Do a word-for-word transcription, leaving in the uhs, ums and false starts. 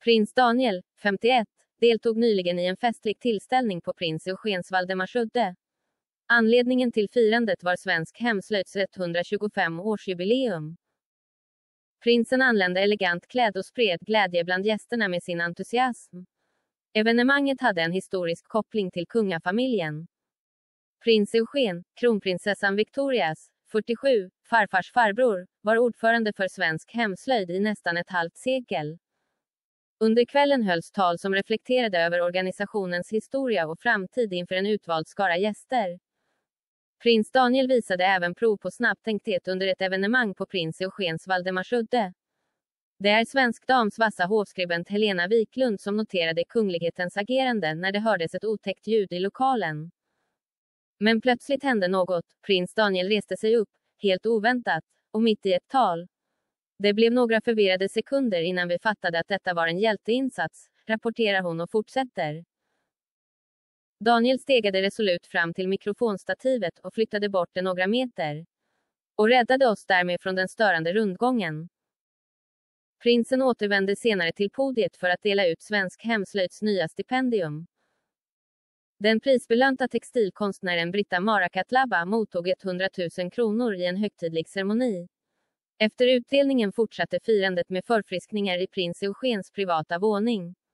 Prins Daniel, femtioett, deltog nyligen i en festlig tillställning på prins Eugens Valdemarsudde. Anledningen till firandet var svensk hemslöjds etthundratjugofem-årsjubileum. Prinsen anlände elegant klädd och spred glädje bland gästerna med sin entusiasm. Evenemanget hade en historisk koppling till kungafamiljen. Prins Eugen, kronprinsessan Victorias, fyrtiosju, farfars farbror, var ordförande för svensk hemslöjd i nästan ett halvt sekel. Under kvällen hölls tal som reflekterade över organisationens historia och framtid inför en utvald skara gäster. Prins Daniel visade även prov på snabbtänkthet under ett evenemang på prins Eugens Valdemarsudde. Det är svensk dams vassa hovskribent Helena Wiklund som noterade kunglighetens agerande när det hördes ett otäckt ljud i lokalen. Men plötsligt hände något, prins Daniel reste sig upp, helt oväntat, och mitt i ett tal. Det blev några förvirrade sekunder innan vi fattade att detta var en hjälteinsats, rapporterar hon och fortsätter. Daniel stegade resolut fram till mikrofonstativet och flyttade bort det några meter. Och räddade oss därmed från den störande rundgången. Prinsen återvände senare till podiet för att dela ut svensk hemslöjds nya stipendium. Den prisbelönta textilkonstnären Britta Marakatlaba mottog hundratusen kronor i en högtidlig ceremoni. Efter utdelningen fortsatte firandet med förfriskningar i prins Eugens privata våning.